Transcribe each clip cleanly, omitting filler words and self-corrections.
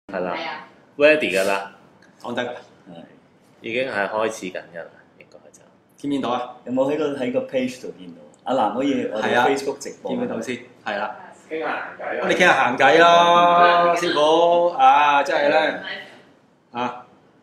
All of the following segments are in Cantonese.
係啦係啊， ，ready 㗎啦， 講得㗎啦， 已經係開始緊㗎啦，應該就見唔見到啊？ 有冇喺個 page 度見到？阿蘭可以我哋係啊 Facebook 直播見唔見到先？係啦， 傾下閒偈我哋傾下閒偈咯，師傅啊，真係咧啊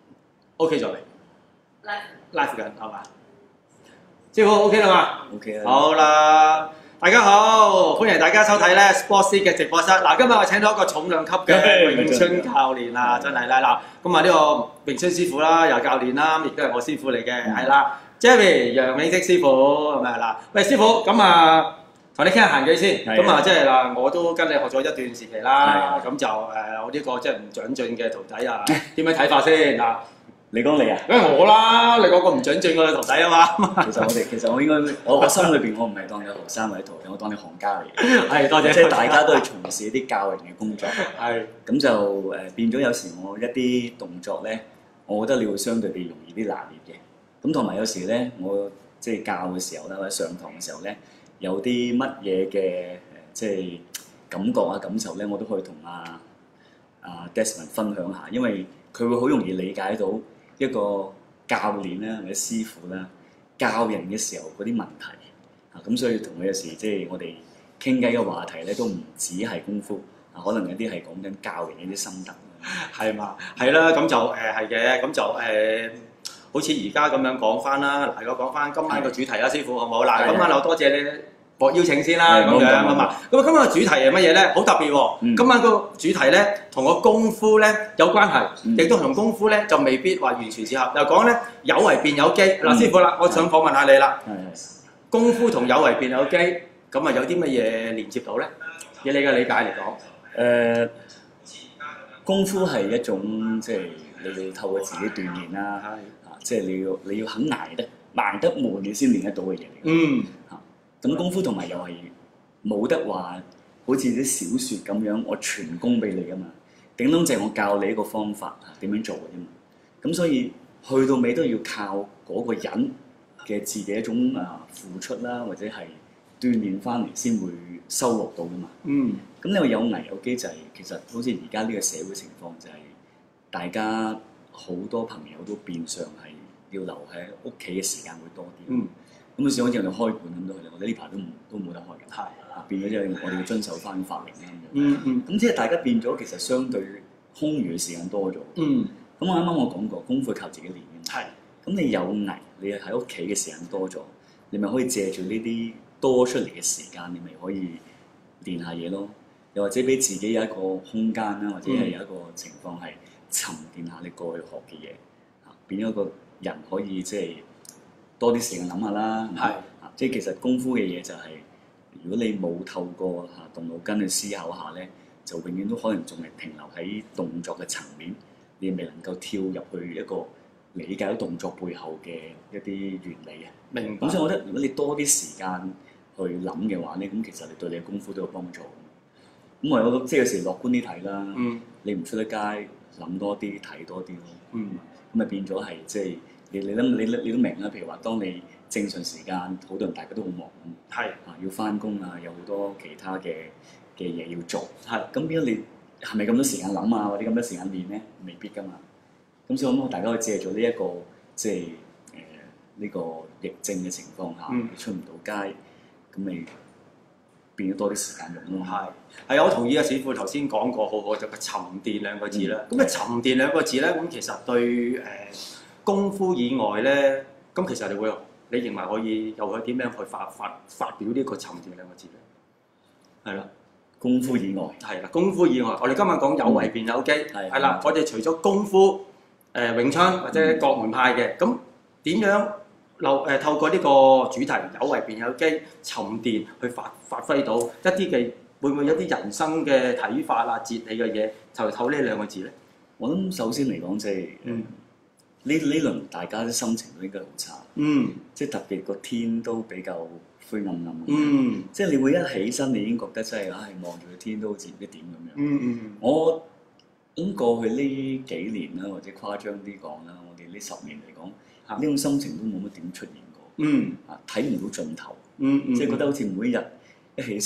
，OK 咗未 ？live 緊係嘛？師傅 OK 啦嘛？ OK 啦。 好啦，大家好，歡迎大家收睇咧 Sports 嘅直播室。嗱，今日我請到一個重量級嘅詠春教練啦，真係啦嗱，咁啊呢個詠春師傅啦，又教練啦，亦都係我師傅嚟嘅，係啦，Jerry 楊永積師傅係咪嗱？喂，師傅咁啊，同你傾下閒偈先。 係咁啊，即係嗱，我都跟你學咗一段時期啦， 係咁就我呢個即係唔長進嘅徒弟啊，點樣睇法先嗱？ 你講你啊？ 梗係我啦，你嗰個唔長進嘅徒弟啊嘛。 其實我應該我心裏邊我唔係當你學生或者徒弟，我當你行家嚟嘅。 係多謝， 即係大家都係從事一啲教人嘅工作。 係咁就變咗有時我一啲動作咧，我覺得你會相對地容易啲拿捏嘅。咁同埋有時咧，我即係教嘅時候咧，或者上堂嘅時候咧，有啲乜嘢嘅即係感覺啊感受咧，我都可以同阿 Desmond 分享下，因為佢會好容易理解到一個教練啦或者師傅啦教人嘅時候嗰啲問題啊，咁所以同佢有時即係我哋傾偈嘅話題咧，都唔止係功夫啊，可能有啲係講緊教人嘅啲心得。 係嘛？係啦，咁就係嘅，咁就好似而家咁樣講翻啦。嗱，我講翻今晚個主題啦，師傅好唔好？嗱， 係今晚就多謝你獲邀請先啦， 係冇咁樣錯啊嘛。咁今晚嘅主題係乜嘢咧？好特別喎！ 嗯今晚個主題咧同個功夫咧有關係， 嗯亦都同功夫咧就未必話完全適合。又講咧有為變有機。嗱， 嗯師傅啦，我想訪問下你啦。 係功夫同有為變有機，咁啊有啲乜嘢連接到咧？以你嘅理解嚟講， 功夫係一種即係你要透過自己鍛鍊啦，啊，即係你要肯捱得悶，你先練得到嘅嘢嚟嘅。 嗯， 咁功夫同埋又係冇得話，好似啲小説咁樣，我傳功俾你噶嘛，頂籠就係我教你一個方法點樣做嘅啫嘛。咁所以去到尾都要靠嗰個人嘅自己一種付出啦，或者係鍛鍊翻嚟先會收穫到噶嘛。 嗯， 咁你話有危有機就係、其實好似而家呢個社會情況就係、大家好多朋友都變相係要留喺屋企嘅時間會多啲。 嗯， 咁好似我哋開館咁都係，我哋呢排都冇得開嘅。 係， 變咗即係我哋要遵守翻法令啦咁樣。 嗯， 咁即係大家變咗，其實相對空餘嘅時間多咗。 嗯， 咁我啱啱我講過，功夫係靠自己練嘅。 係， 咁你有危，你喺屋企嘅時間多咗，你咪可以借住呢啲多出嚟嘅時間，你咪可以練下嘢咯。又或者俾自己有一個空間啦，或者係有一個情況係沉澱下你過去學嘅嘢，變咗個人可以即係多啲時間諗下啦。 係， 即係其實功夫嘅嘢就係、如果你冇透過動腦筋去思考下咧，就永遠都可能仲係停留喺動作嘅層面，你未能夠跳入去一個理解到動作背後嘅一啲原理啊。 明白咁。所以我覺得，如果你多啲時間去諗嘅話咧，咁其實你對你嘅功夫都有幫助。咁我覺得即係有時樂觀啲睇啦， 嗯， 你唔出得街諗多啲睇多啲咯。 嗯， 咁咪變咗係即係你都明啦。譬如話，當你正常時間，好多人大家都好忙係， 要翻工啊，有好多其他嘅嘢要做。 係， 咁變咗你係咪咁多時間諗啊，或者咁多時間練咧？未必噶嘛。咁所以我諗大家可以借助呢一個即係呢個疫症嘅情況下， 嗯你出唔到街，咁咪變咗多啲時間用咯。 係，我同意啊！師傅頭先講過，好就個沉澱兩個字啦。咁啊，沉澱兩個字咧，咁其實對功夫以外咧，咁其實你認為可以又可以點樣去發表呢個沉澱兩個字咧？係啦， 功夫以外， 係啦，功夫以外，我哋今日講有為變有機， 係係啦，我哋除咗功夫、詠春或者各門派嘅，咁點樣透過呢個主題有為變有機沉澱去發揮到一啲嘅會唔會有啲人生嘅睇法啊、哲理嘅嘢，就透呢兩個字咧？ 我諗首先嚟講即係呢輪大家啲心情都應該好差，即係特別個天都比較灰暗暗。即係你會一起身，你已經覺得真係望住個天都好似唔知點咁樣。我咁過去呢幾年啦，或者誇張啲講啦，我哋呢10年嚟講，呢種心情都冇乜點出現過。睇唔到盡頭。即係覺得好似每一日一起身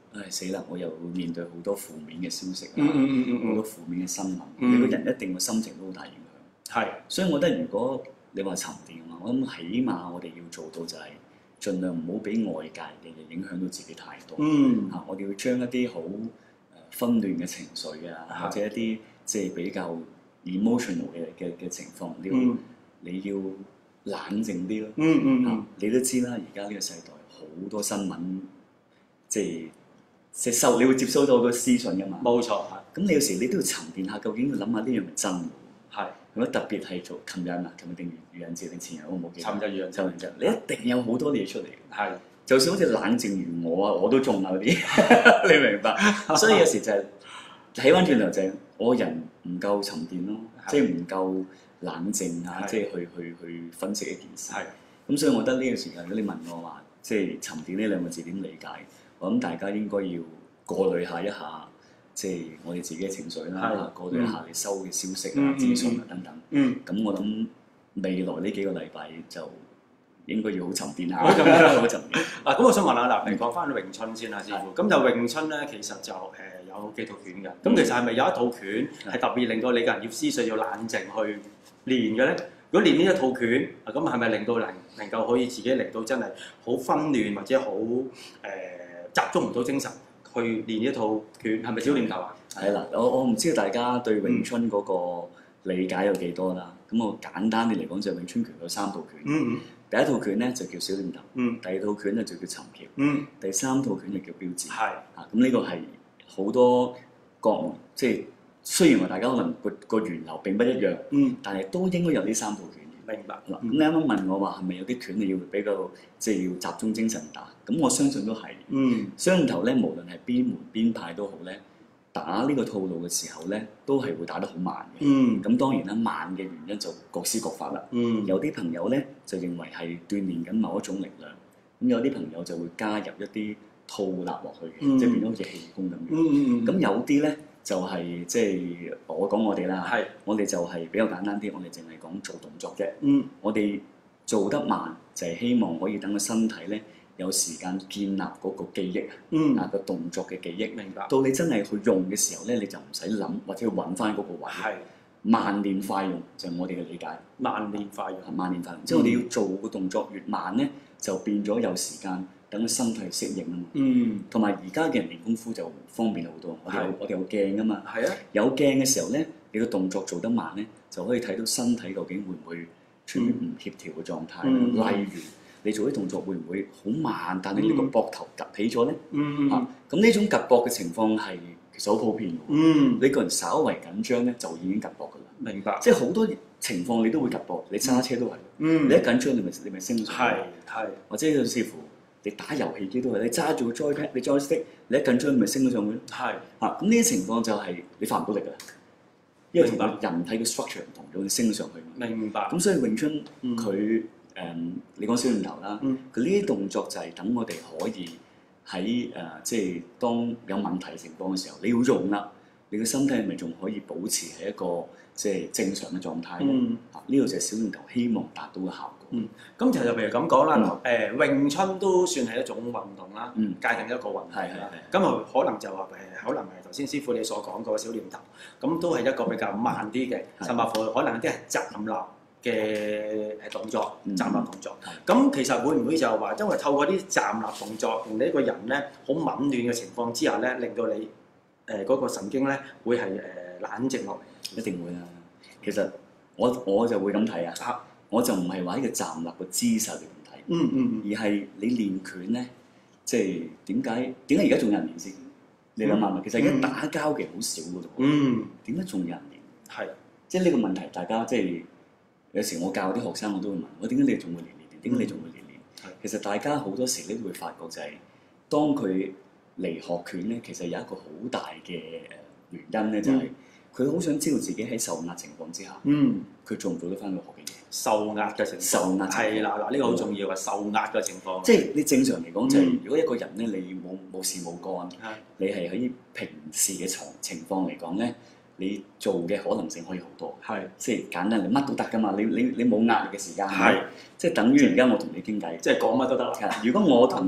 唉死啦！我又會面對好多負面嘅消息啊，好多負面嘅新聞，你個人一定個心情都好大影響。 係， 所以我覺得如果你話沉澱啊嘛，我諗起碼我哋要做到就係盡量唔好俾外界嘅嘢影響到自己太多。我哋要將一啲好紛亂嘅情緒啊，或者一啲即係比較 emotional 嘅情況，你要冷靜啲咯。你都知啦，而家呢個世代好多新聞，即係你會接收到好多資訊噶嘛。 冇錯。 咁你有時你都要沉澱下，究竟要諗下呢樣係真嘅。 係。 如果特別係做琴日定愚人節定前日，我冇記得。 尋日愚人節， 你一定有好多嘢出嚟。 係。 就算好似冷靜如我啊，我都中啊嗰啲，你明白？所以有時就係睇翻轉頭就係我人唔夠沉澱咯，即係唔夠冷靜啊，即係去分析一件事。係。咁所以我覺得呢個時間，如果你問我話，即係沉澱呢兩個字點理解，我諗大家應該要過濾一下，即係我哋自己嘅情緒啦，過濾一下你收嘅消息啊、資訊啊等等。咁我諗未來呢幾個禮拜就應該要好沉澱下，好沉澱。 咁我想問下嗱，你講翻詠春先啦，師傅。咁就詠春咧，其實就有幾套拳嘅。咁其實係咪有一套拳係特別令到你個人要思緒要冷靜去練嘅咧？如果練呢一套拳，咁係咪令到能夠可以自己嚟到真係好紛亂或者好集中唔到精神去練呢一套拳？係咪小念頭啊？ 係啦，我唔知道大家對詠春嗰個理解有幾多啦。咁我簡單啲嚟講，就詠春拳有3套拳。第一套拳咧就叫小念頭，第二套拳咧就叫尋橋，第三套拳就叫標誌。係咁呢個係好多國門，即係雖然話大家可能個源流並不一樣，但係都應該有呢3套拳。 明白。 咁你啱啱問我話係咪有啲拳你要比較即係要集中精神打？咁我相信都係。小念頭咧，無論係邊門邊派都好咧，打呢個套路嘅時候咧，都係會打得好慢嘅。咁當然啦，慢嘅原因就各施各法啦。有啲朋友咧就認為係鍛鍊緊某一種力量，咁有啲朋友就會加入一啲套立落去嘅，即係變咗好似氣功咁樣。咁有啲咧就係即係我講我哋啦，我哋就係比較簡單啲，我哋淨係講做動作啫。我哋做得慢就係希望可以等個身體咧有時間建立嗰個記憶個動作嘅記憶。 明白。到你真係去用嘅時候咧，你就唔使諗或者要揾翻嗰個位。慢練快用就係我哋嘅理解。慢練快用，即係我哋要做個動作越慢咧，就變咗有時間等個身體適應啊嘛。同埋而家嘅人練功夫就方便好多。我哋有鏡啊嘛。有鏡嘅時候咧，你個動作做得慢咧，就可以睇到身體究竟會唔會處於唔協調嘅狀態。例如你做啲動作會唔會好慢，但係你個膊頭趌起咗咧？咁呢種趌膊嘅情況係其實好普遍嘅。你個人稍為緊張咧，就已經趌膊㗎啦。明白。即係好多情況你都會趌膊，你揸車都係。你一緊張你咪升上去。或者甚至乎你打遊戲機都係，你揸住個 joypad，你 joystick，你一緊張你咪升咗上去。咁呢啲情況就係你發唔到力㗎啦。因為同人體嘅 structure 唔同咗，你升上去。明白。咁所以詠春佢你講小念頭啦，佢呢啲動作就係等我哋可以喺即係當有問題情況嘅時候，你要用啦，你個身體係咪仲可以保持喺一個即係正常嘅狀態咧？呢個就係小念頭希望達到嘅效果。 咁其實譬如咁講啦，詠春都算係一種運動啦，界定一個運動啦。咁啊可能就話可能係頭先師傅你所講過嘅小念頭，咁都係一個比較慢啲嘅，甚至乎可能有啲係站立嘅動作，站立動作。咁其實會唔會就係話，因為透過啲站立動作，令你一個人咧好紊亂嘅情況之下咧，令到你嗰個神經咧會係冷靜落嚟？ 一定會啦。其實我就會咁睇啊，我就唔係話呢個站立個姿勢嚟咁睇，而係你練拳咧，即係點解而家仲有人練先？你諗下，其實而家打交嘅好少㗎喎。點解仲有人練？即係呢個問題，大家即係。有時我教啲學生，我都會問我點解你仲會練？點解你仲會練？其實大家好多時你都會發覺就係，當佢嚟學拳咧，其實有一個好大嘅原因咧，就係佢好想知道自己喺受壓情況之下，佢做唔做得翻佢學嘅嘢？受壓嘅情況。受壓係啦，嗱呢個好重要啊！受壓嘅情況。即係你正常嚟講就係，如果一個人咧你冇事冇幹，你係喺平時嘅情況嚟講咧。你做嘅可能性可以好多，即係簡單，你乜都得噶嘛。你冇壓力嘅時間，即係等於而家我同你傾偈，即係講乜都得啦。如果我同你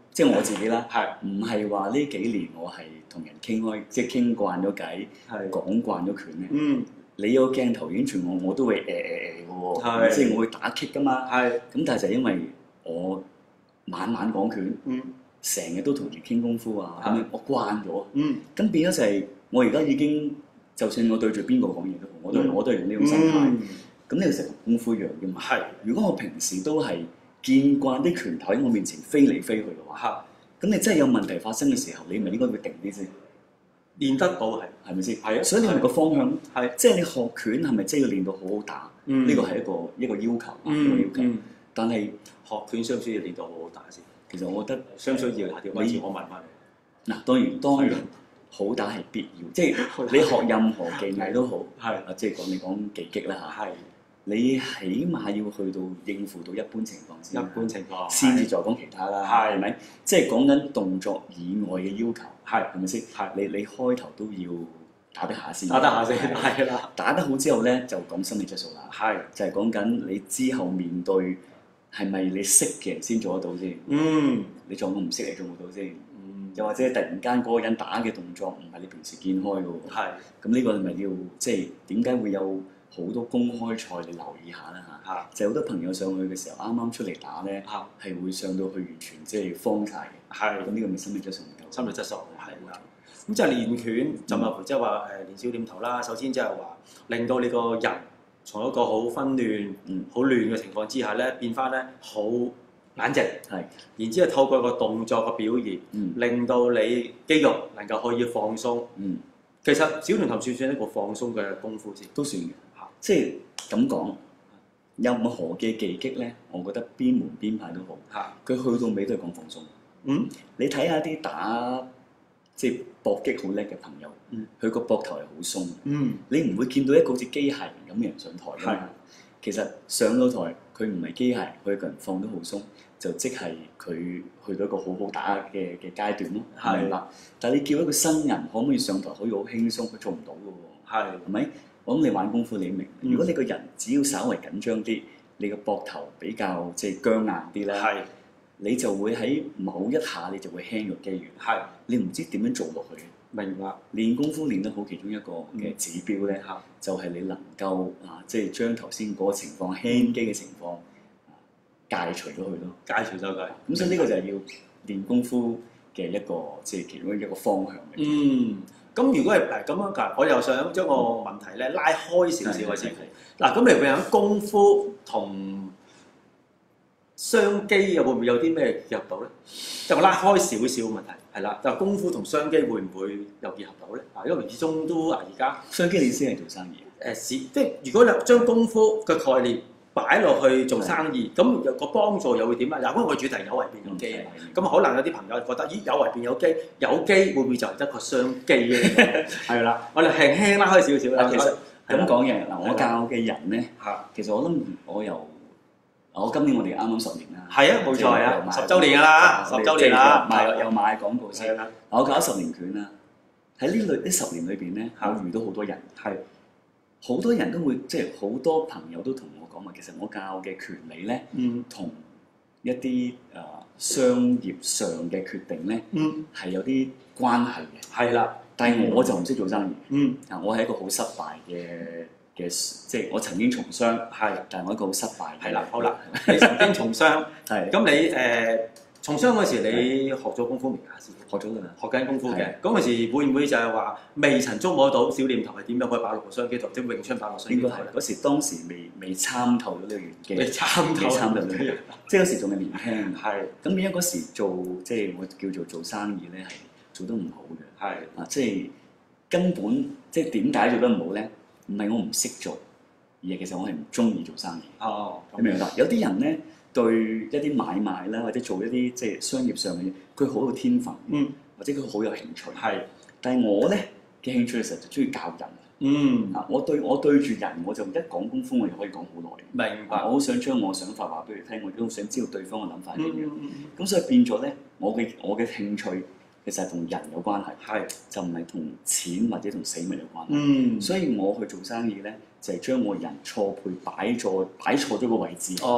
即係我自己啦， 係唔係話呢幾年我係同人傾開，即係傾慣咗偈， 係講慣咗拳咧。 嗯你有個鏡頭影住我都會嘅喎， 係即係我會打棘噶嘛。 係咁但係就因為我晚晚講拳，成日都同人傾功夫啊，咁樣我慣咗。咁變咗就係我而家已經，就算我對住邊個講嘢都好，我都係用呢種心態。咁呢個成功夫一樣嘅嘛。 係。 如果我平時都係見慣啲拳頭喺我面前飛嚟飛去嘅話，咁你真係有問題發生嘅時候，你咪應該會定啲先。練得到係咪先？係啊，所以你咪個方向係，即係你學拳係咪真係要練到好好打？呢個係一個要求，一個要求。但係學拳需唔需要練到好好打先？ 其實我覺得需唔需要？下條位置我問翻你。嗱，當然好打係必要，即係你學任何技藝都好，即係你講技擊啦嚇。你起碼要去到應付到一般情況先，先至再講其他啦，係咪？即係講緊動作以外嘅要求，係咪先？你開頭都要打得下先，係啦。打得好之後咧，就講心理質素啦，就係講緊你之後面對係咪你識嘅人先做得到先？你做我唔識，你做唔到先？又或者突然間嗰個人打嘅動作唔係你平時見開嘅喎，咁呢個係咪要即係點解會有好多公開賽你留意下啦嚇？就係好多朋友上去嘅時候，啱啱出嚟打咧，係會上到去完全即係慌曬嘅。咁呢個咪心理質素唔夠？ 心理質素係啦。咁即係練拳，就咪即係話練小念頭啦。首先即係話令到你個人從一個好紛亂、好亂嘅情況之下咧，變翻咧好冷靜。然之後透過個動作嘅表現，令到你肌肉能夠可以放鬆。其實小念頭算唔算一個放鬆嘅功夫先？ 都算嘅。即係咁講，任何嘅技擊咧，我覺得邊門邊派都好，佢去到尾都係講放鬆。你睇下啲打即係搏擊好叻嘅朋友，佢個膊頭係好鬆。你唔會見到一個好似機械人咁嘅人上台㗎嘛。其實上到台，佢唔係機械，佢個人放得好鬆，就即係佢去到一個好好打嘅階段咯。係啦，但係你叫一個新人可唔可以上台可以好輕鬆？佢做唔到㗎喎。係咪？我諗你玩功夫你明，如果你個人只要稍為緊張啲，你個膊頭比較即係僵硬啲咧，你就會喺某一下你就會輕咗機緣。你唔知點樣做落去。明白。練功夫練得好，其中一個嘅指標咧，就係你能夠即係將頭先嗰個情況輕機嘅情況戒除咗佢咯。戒除咗佢。咁所以呢個就係要練功夫嘅一個即係其中一個方向嘅。咁如果係咁樣㗎，我又想將個問題咧拉開少少嘅先。嗱，咁你會有功夫同商機又會唔會有啲咩結合到咧？即係我拉開少少問題，係啦，就功夫同商機會唔會有結合到咧？因為始終都而家商機你先係做生意。 即係如果你將功夫嘅概念擺落去做生意，咁個幫助又會點啊？嗱，因為我主題有為變有機，咁可能有啲朋友覺得，咦，有為變有機，有機會唔會就係得個商機咧？係啦，我哋輕輕拉開少少啦。 其實咁講嘅嗱，我教嘅人咧，其實我諗我今年我哋啱啱10年啦。係啊，冇錯啊，10週年㗎啦，10週年啦，又買廣告先。我教咗10年拳啦，喺呢10年裏邊咧，我遇到好多人，好多人都會即係好多朋友都同我講話，其實我教嘅拳理咧，同一啲商業上嘅決定咧，係有啲關係嘅。係啦，但係我就唔識做生意。我係一個好失敗嘅，即係我曾經從商，但係我一個好失敗嘅。係啦，好啦，你曾經從商，咁你從商嗰時你學咗功夫未啊？學咗㗎啦，學緊功夫嘅。嗰陣時會唔會就係話未曾捉摸到小念頭係點樣可以擺落個商機度，即係詠春擺落商機度？應該係嗰時當時未參透咗呢個玄機，未參透呢個，即係嗰時仲係年輕。咁變咗嗰時做即係我叫做做生意咧，係做得唔好嘅。即係根本即係點解做得唔好咧？唔係我唔識做，而係其實我係唔中意做生意。你明唔明白？有啲人咧，對一啲買賣啦，或者做一啲即係商業上嘅嘢，佢好有天分，或者佢好有興趣。但係我咧嘅興趣其實就中意教人。我對住人，我就一講功夫，我就可以講好耐。明白。我好想將我想法話俾佢聽，我亦都好想知道對方嘅諗法係點樣。咁所以變咗咧，我嘅興趣其實係同人有關係，就唔係同錢或者同死物有關係。所以我去做生意咧，就係將我人錯配擺錯咗個位置。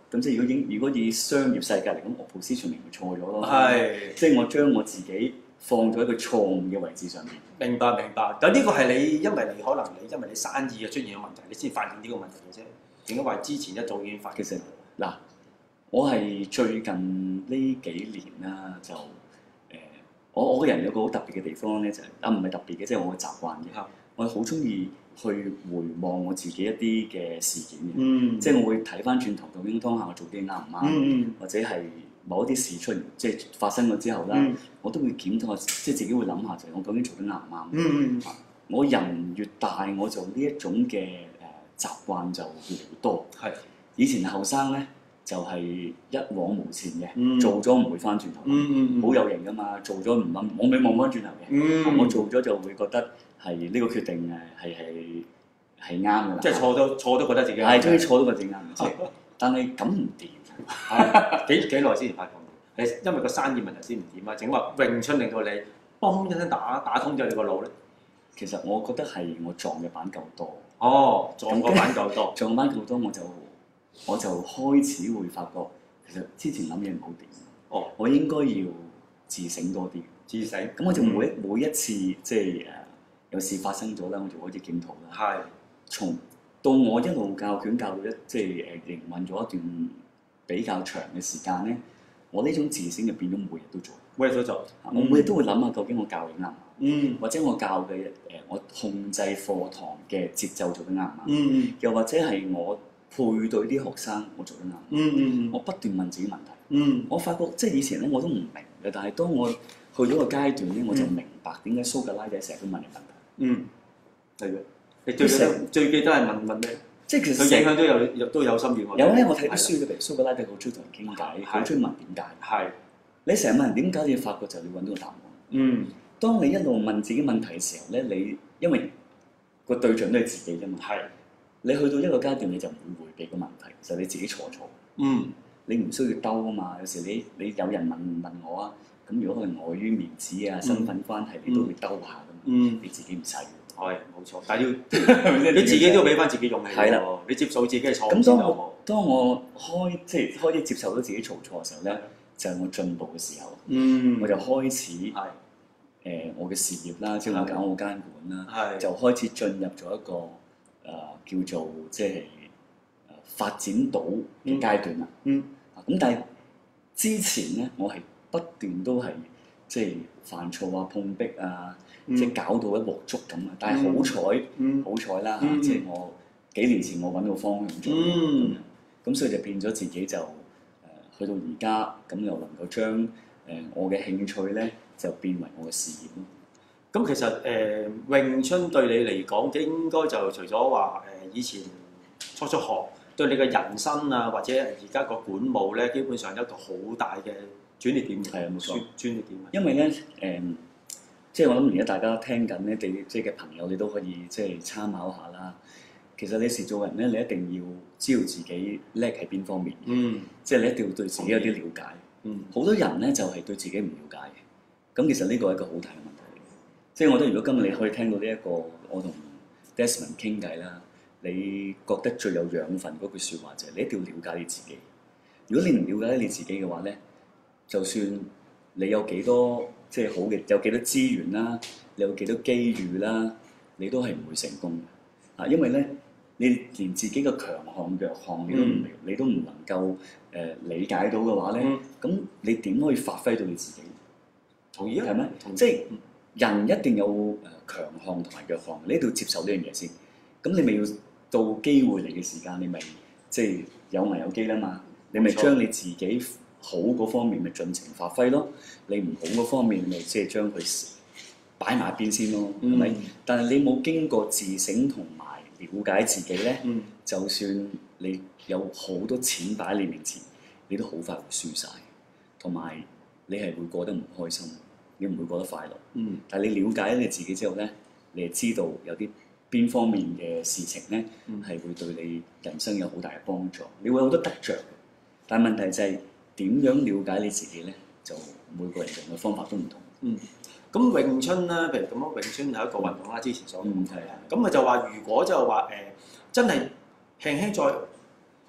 咁即係如果以商業世界嚟講，我 position 咪錯咗咯。 係， 即係我將我自己放咗一個錯誤嘅位置上面。 明白。但呢個係你因為你生意嘅出現咗問題，你先發現呢個問題嘅啫。點解話之前一早已經發現？ 其實嗱，我係最近呢幾年啦，就我個人有個好特別嘅地方咧，就係唔係特別嘅，即係我嘅習慣嘅。我係好中意去回望我自己一啲嘅事件嘅，即係我會睇翻轉頭，究竟當下我做啲啱唔啱，或者係某一啲事出現，即係發生咗之後啦，我都會檢討下，即係自己會諗下就係我究竟做得啱唔啱。我人越大，我就呢一種嘅習慣就越嚟越多。係以前後生咧，就係一往無前嘅，做咗唔會翻轉頭，好有型噶嘛。做咗唔諗，我未望翻轉頭嘅。我做咗就會覺得係呢個決定係啱噶啦。 即係錯都覺得自己係，終於錯都覺得自己啱。但係咁唔掂。 幾耐之前發覺到？你因為個生意問題先唔掂啊？整話詠春令到你嘣一聲打通咗你個腦咧？ 其實我覺得係我撞嘅板夠多。 哦，撞個板夠多， 撞板夠多我就開始會發覺，其實之前諗嘢唔好掂。 哦， 我應該要自省多啲。自省。咁我就每一次即係有事發生咗啦，我就開始檢討啦。係。從到我一路教拳教到即係營運咗一段比較長嘅時間咧，我呢種自省就變咗每日都做。每日都做。我每日都會諗下究竟我教嘅啱唔啱？或者我教嘅我控制課堂嘅節奏做得啱唔啱？又或者係我配對啲學生，我做得啱。我不斷問自己問題。我發覺即係以前咧我都唔明嘅，但係當我去咗個階段咧，我就明白點解蘇格拉底成日都問你問題。係嘅。你最記得係問咩？即係其實佢影響都有深遠。有咧，我睇啲書嘅，譬如蘇格拉底好中意同人傾偈，好中意問點解。係。你成日問人點解，你發覺就你揾到個答案。當你一路問自己問題嘅時候咧，你因為個對象都係自己啫嘛。係。你去到一個階段，你就唔會迴避個問題，就係你自己錯。你唔需要兜啊嘛。有時你有人問我啊，咁如果佢礙於面子啊、身份關係，你都會兜下噶嘛。你自己唔使。係冇錯，但係要你自己都要俾翻自己勇氣。係啦，你接受自己嘅錯誤先有。當我開始接受到自己做錯嘅時候咧，就係我進步嘅時候。我就開始我嘅事業啦，即係我搞我間館啦，就開始進入咗一個叫做即係發展到嘅階段啦。咁但係之前咧，我係不斷都係即係犯錯啊、碰壁啊。即係搞到一鑊粥咁啊！但係好彩啦嚇，即係我幾年前我揾到方向做咁所以就變咗自己就去到而家咁又能夠將我嘅興趣咧就變為我嘅事業咯。咁其實詠春對你嚟講應該就除咗話以前初學對你嘅人生啊，或者而家個館務咧，基本上有一個好大嘅轉捩點。係啊，冇錯，轉捩點。因為咧即係我諗而家大家聽緊咧，即係嘅朋友，你都可以即係參考下啦。其實你時做人咧，你一定要知道自己叻喺邊方面。即係你一定要對自己有啲了解。好多人咧就係對自己唔了解嘅。咁其實呢個係一個好大嘅問題嚟嘅。即係我覺得，如果今日你可以聽到呢一個我同 Desmond 傾偈啦，你覺得最有養分嗰句説話就係你一定要了解你自己。如果你唔了解你自己嘅話咧，就算你有幾多即係好嘅，有幾多資源啦，你有幾多機遇啦，你都係唔會成功嘅。因為咧，你連自己嘅強項弱項你都唔能夠理解到嘅話咧，咁你點可以發揮到你自己？同意啊，係咩？即係人一定有強項同埋弱項，你一定要接受呢樣嘢先。咁你咪要到機會嚟嘅時間，你咪即係有危有機啦嘛。你咪將你自己好嗰方面咪盡情發揮咯，你唔好嗰方面咪即係將佢擺埋一邊先咯，係咪？但係你冇經過自省同埋了解自己咧，就算你有好多錢擺喺你面前，你都好快會輸晒，同埋你係會過得唔開心，你唔會過得快樂。但係你了解你自己之後咧，你係知道有啲邊方面嘅事情咧係會對你人生有好大嘅幫助，你會有好多得着。但係問題就係點樣了解你自己咧？就每個人用嘅方法都唔同。咁詠春咧，譬如咁樣，詠春係一個運動啦，之前所講係啊。咁咪就話，如果就話真係輕輕再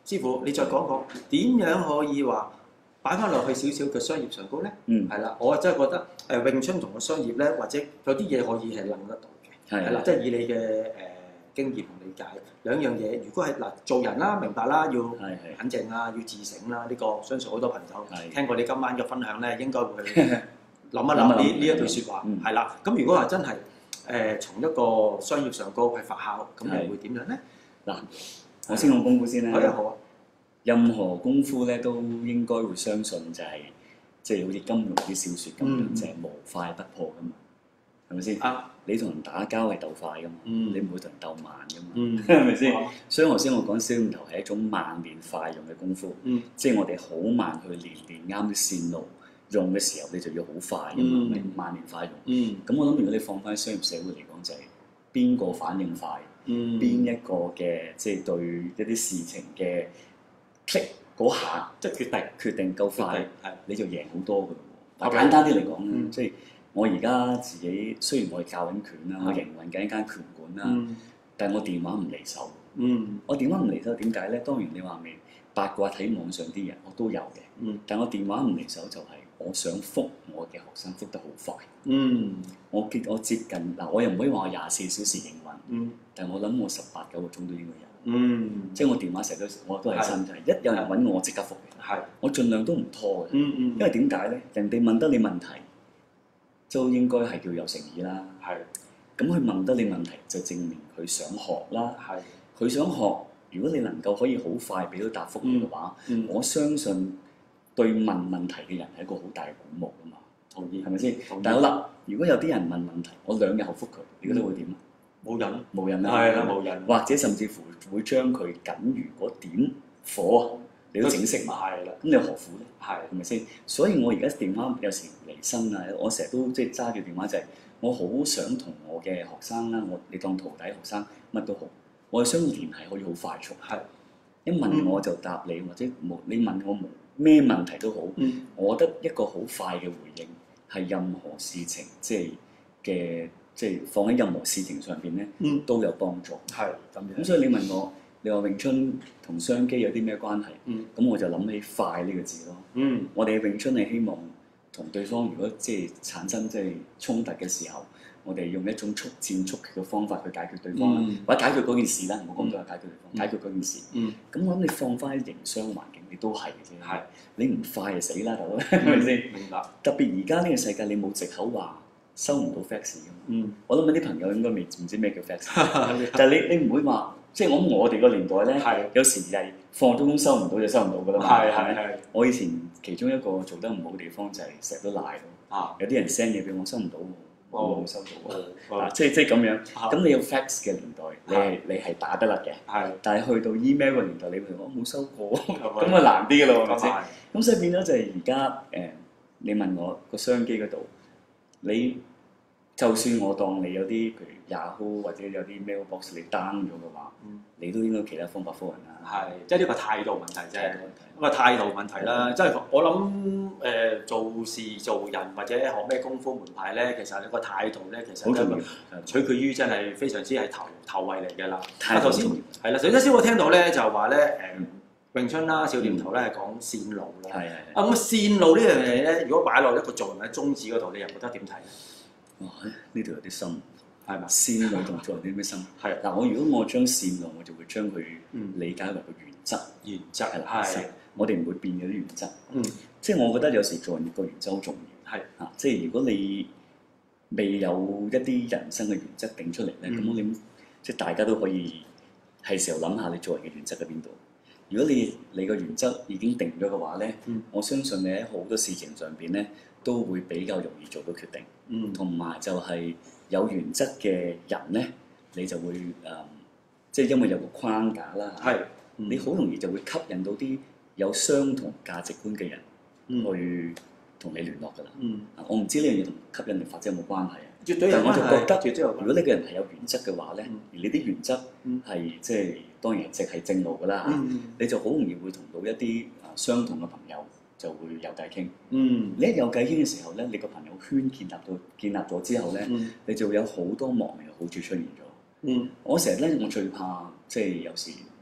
師傅，你再講講點樣可以話擺翻落去少少嘅商業上高咧？係啦，我真係覺得詠春同個商業咧，或者有啲嘢可以係諗得到嘅。係啦，即係以你嘅經驗同理解，兩樣嘢，如果係嗱做人啦，明白啦，要冷靜啦，要自省啦，呢個相信好多朋友聽過你今晚嘅分享咧，應該會去諗一諗呢一句説話。係啦，咁如果話真係從一個商業上高去發酵，咁你會點樣咧？嗱， 我先講功夫先啦。 好啊。 任何功夫咧都應該會相信就係即係好似金庸啲小説咁樣，就係無快不破噶嘛，係咪先？你同人打交係鬥快噶嘛，你唔會同人鬥慢噶嘛，係咪先？所以頭先我講小念頭係一種慢練快用嘅功夫，即係我哋好慢去練啱啲線路，用嘅時候你就要好快噶嘛，慢練快用。咁我諗如果你放翻商業社會嚟講，就係邊個反應快，邊一個嘅即係對一啲事情嘅click嗰下，即係決定夠快，你就贏好多噶咯喎。簡單啲嚟講咧，即係我而家自己雖然我係教緊拳啦，我營運緊一間拳館啦，但係我電話唔離手。我電話唔離手點解咧？當然你話未八卦睇網上啲人，我都有嘅。但係我電話唔離手就係我想覆我嘅學生覆得好快。我接近嗱，我又唔可以話我24小時營運，但係我諗我18、9個鐘都應該有。即係我電話成日我都係新仔，一有人揾我即刻覆嘅。我盡量都唔拖嘅，因為點解咧？人哋問得你問題，都應該係叫有誠意啦。咁佢問得你問題，就證明佢想學啦。佢想學，如果你能夠可以好快俾到答覆嘅話，我相信對問問題嘅人係一個好大嘅鼓舞㗎嘛。同意係咪先？但係好啦，如果有啲人問問題，我2日後覆佢，你覺得會點啊？冇人啦，冇人，或者甚至乎會將佢僅餘嗰點火你都整熄埋，咁你何苦咧？係咪先？所以我而家電話有時離身啊，我成日都即係揸住電話就係，我好想同我嘅學生啦，你當徒弟學生乜都好，我係想聯繫可以好快速。一問我就答你，或者你問我咩問題都好，我覺得一個好快嘅回應係任何事情即係放喺任何事情上邊咧，都有幫助。咁所以你問我，你話詠春同商機有啲咩關係？咁我就諗起快呢個字咯。我哋嘅詠春係希望同對方如果即係產生即係衝突嘅時候，我哋用一種速戰速決嘅方法去解決對方啦，或者解決嗰件事啦，唔好講到解決對方，解決嗰件事。咁我諗你放翻喺營商環境，你都係嘅啫。你唔快就死啦，大佬，係咪先？明白。特別而家呢個世界，你冇藉口話收唔到 fax 㗎嘛。我諗啲朋友應該唔知咩叫 fax， 但係你唔會話，即係我哋個年代咧，有時係放咗工收唔到就收唔到㗎啦嘛。係。我以前其中一個做得唔好嘅地方就係成日都賴咯。有啲人 send 嘢俾我收唔到喎，我冇收到。即係咁樣。咁你有 fax 嘅年代，你係打得甩嘅。但係去到 email 嘅年代，你會話我冇收過，咁啊難啲㗎咯，係咪先？咁所以變咗就係而家你問我個商機嗰度，你就算我當你有啲譬如 Yahoo 或者有啲 mailbox 你 down 咗嘅話，你都應該其他方法覆人啦。即係呢個態度問題啫。咁啊態度問題啦，即係我諗做事做人或者學咩功夫門派咧，其實你個態度咧，其實好重要，取決於真係非常之係頭位嚟嘅啦。頭先係啦，首先我聽到咧就話咧詠春啦、小念頭咧係講線路啦。咁線路呢樣嘢咧，如果擺落一個做人嘅宗旨嗰度，你又覺得點睇咧？哇！呢度有啲深，係嘛？線路同做人有啲咩深？嗱，如果我將線路，我就會將佢理解為個原則。原則係我哋唔會變嘅啲原則。即係我覺得有時做人個原則好重要。即係如果你未有一啲人生嘅原則定出嚟咧，咁我諗即係大家都可以係時候諗下你做人嘅原則喺邊度。如果你個原則已經定咗嘅話咧，我相信你喺好多事情上邊咧都會比較容易做到決定。同埋就係有原則嘅人咧，你就會即係因為有個框架啦。你好容易就會吸引到啲有相同價值觀嘅人去同你聯絡㗎啦。我唔知呢樣嘢同吸引力法則有冇關係啊？絕對有關係。我就覺得，如果呢個人係有原則嘅話咧，而你啲原則係即係當然係正路㗎啦，你就好容易會同到一啲相同嘅朋友就會有偈傾。你一有偈傾嘅時候咧，你個朋友圈建立咗之後咧，你就會有好多莫名嘅好處出現咗。我成日咧，我最怕即係有時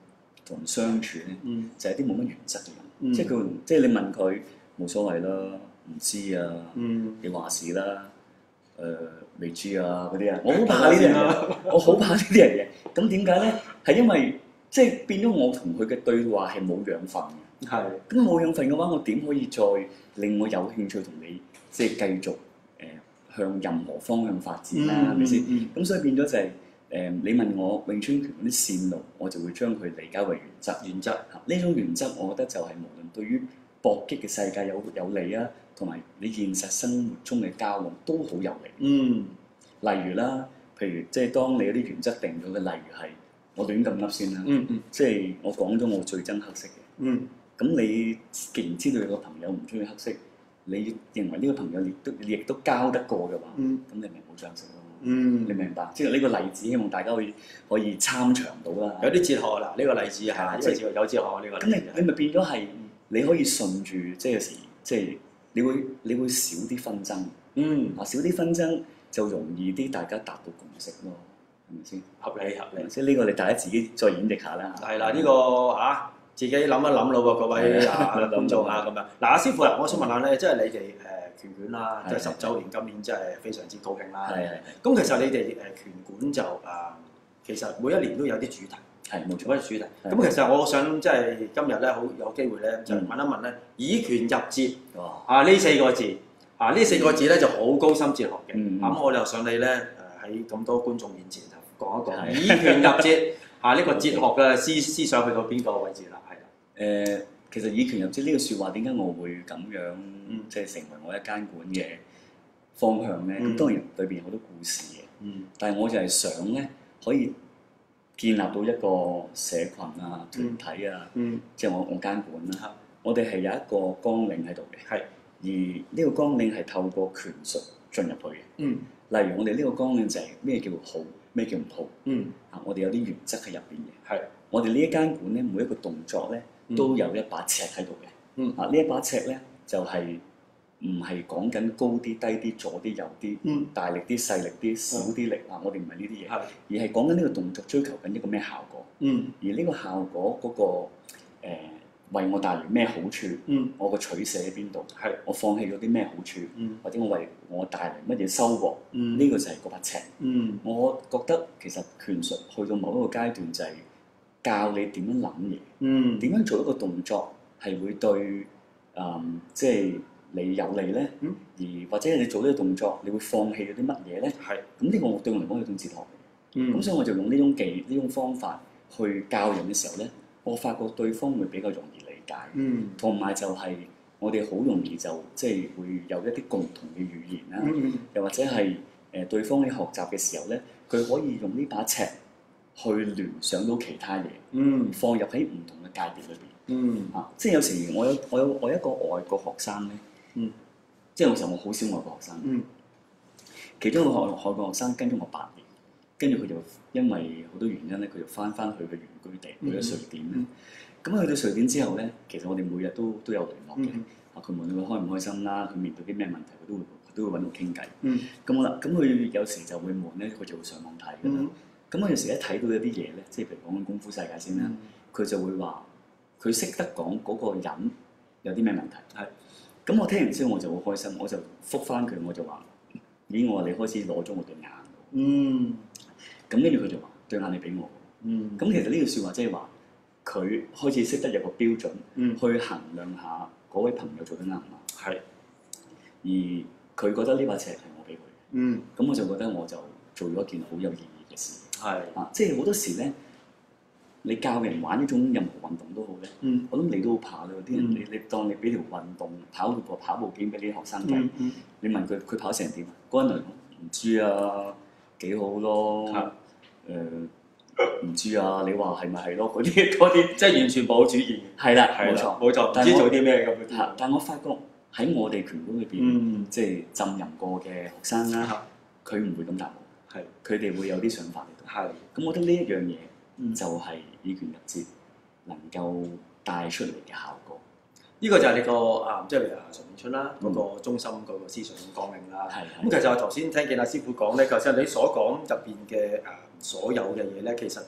同人相處咧，就係啲冇乜原則嘅人，即係佢即係你問佢冇所謂啦，唔知啊，你話事啦，未知啊嗰啲啊，我好怕呢啲人嘅，我好怕呢啲人嘅。咁點解咧？係因為即係變咗我同佢嘅對話係冇養分嘅。係。咁冇養分嘅話，我點可以再令我有興趣同你即係繼續向任何方向發展啦？係咪先？咁所以變咗就係。你問我詠春拳嗰啲線路，我就會將佢理解為原則。原則呢種原則，我覺得就係無論對於搏擊嘅世界有利啊，同埋你現實生活中嘅交往都好有利。例如啦，譬如即係當你有啲原則定咗嘅，例如係我亂咁噏先啦。即係我講咗我最憎黑色嘅。咁你既然知道有個朋友唔中意黑色，你認為呢個朋友亦都交得過嘅話，咁你咪冇相識咯。你明白？即係呢個例子，希望大家可以參詳到啦。有啲哲學啦，呢個例子係有哲學呢個。咁你咪變咗係你可以順住，即係有時即係你會少啲紛爭。少啲紛爭就容易啲，大家達到共識咯，係咪先？合理。即係呢個你大家自己再演繹下啦。係啦，呢個自己諗一諗咯喎，各位觀眾咁樣。嗱，阿師傅我想問下咧，即係你哋拳館啦，即係10週年，今年真係非常之高興啦。咁其實你哋拳館就其實每一年都有啲主題。係冇錯，主題。咁其實我想即係今日咧，好有機會咧，就問一問咧，以拳入節呢4個字呢4個字咧就好高深哲學嘅。咁我就想你咧喺咁多觀眾面前就講一講以拳入節呢個哲學嘅思想去到邊個位置啦？係啦。其實以拳入節呢個説話點解我會咁樣即係成為我一間館嘅方向咧？咁當然裏邊有好多故事嘅，但係我就係想咧可以建立到一個社群啊、團體啊，即係我間館啦。我哋係有一個綱領喺度嘅，而呢個綱領係透過拳術進入去嘅。例如我哋呢個綱領就係咩叫好，咩叫唔好。我哋有啲原則喺入邊嘅。我哋呢一間館咧，每一個動作咧，都有一把尺喺度嘅。呢一把尺咧就係唔係講緊高啲、低啲、左啲、右啲、大力啲、細力啲、少啲力我哋唔係呢啲嘢，而係講緊呢個動作追求緊一個咩效果。而呢個效果嗰個為我帶來咩好處？我個取捨喺邊度？我放棄咗啲咩好處？或者我為我帶來乜嘢收穫？呢個就係嗰把尺。我覺得其實拳術去到某一個階段就係教你點樣諗嘢，點樣做一個動作係會對即係你有利咧，而或者你做呢個動作，你會放棄咗啲乜嘢咧？咁呢個對我嚟講係一種哲學嚟。咁所以我就用呢種方法去教人嘅時候咧，我發覺對方會比較容易理解，同埋就係我哋好容易就即係會有一啲共同嘅語言啦，又或者係對方喺學習嘅時候咧，佢可以用呢把尺去聯想到其他嘢，放入喺唔同嘅界別裏邊。即係有時我有一個外國學生咧，即係有時候我好少外國學生，其中一個外國學生跟咗我8年，跟住佢就因為好多原因咧，佢就翻去佢原居地，去咗瑞典。咁去到瑞典之後咧，其實我哋每日都有聯絡嘅。佢問佢開唔開心啦，佢面對啲咩問題，佢都會揾我傾偈。咁好啦，咁佢有時就會悶咧，佢就會上網睇㗎啦。咁我有時一睇到一啲嘢咧，即係譬如講緊功夫世界先啦，佢就會話佢識得講嗰個人有啲咩問題。咁我聽完之後我就好開心，我就覆返佢，我就話：咦，我話你開始攞咗我對眼。咁跟住佢就話：對眼你俾我。咁其實呢句説話即係話佢開始識得有個標準，去衡量下嗰位朋友做得啱唔啱。而佢覺得呢把尺係我俾佢。咁我就覺得我就做咗一件好有意義嘅事。即係好多時咧，你教人玩一種任何運動都好咧，我諗你都好怕咯。啲人你當你俾條運動跑步機俾啲學生睇，你問佢跑成點？嗰人唔知啊，幾好咯。唔知啊，你話係咪係咯？嗰啲即係完全冇主意。係啦，冇錯，唔知做啲咩咁。但我發覺喺我哋拳館裏邊，即係浸淫過嘅學生啦，佢唔會咁答我。佢哋會有啲想法嚟到。咁我覺得呢一樣嘢就係以拳入節能夠帶出嚟嘅效果。呢個就係你個即係陳詠春啦，嗰個中心嗰個思想綱領啦。咁其實我頭先聽見阿師傅講咧，其實你所講入邊嘅所有嘅嘢咧，其實同